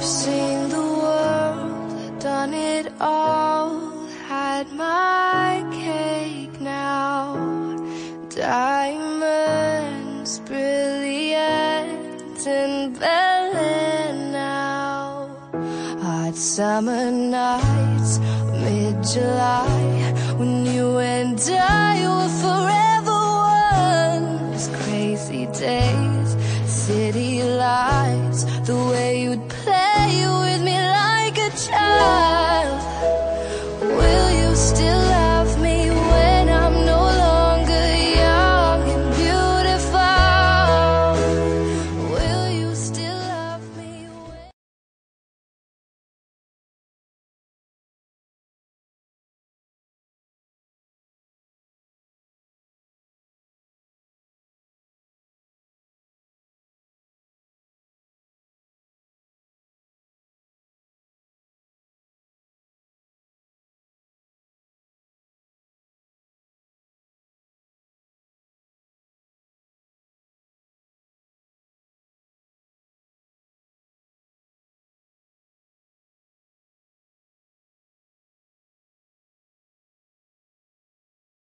seen the world, done it all, had my cake now. Diamonds, brilliant and Berlin now. Hot summer nights, mid-July, when you and I were forever one. Those crazy days, city lights, the way you'd play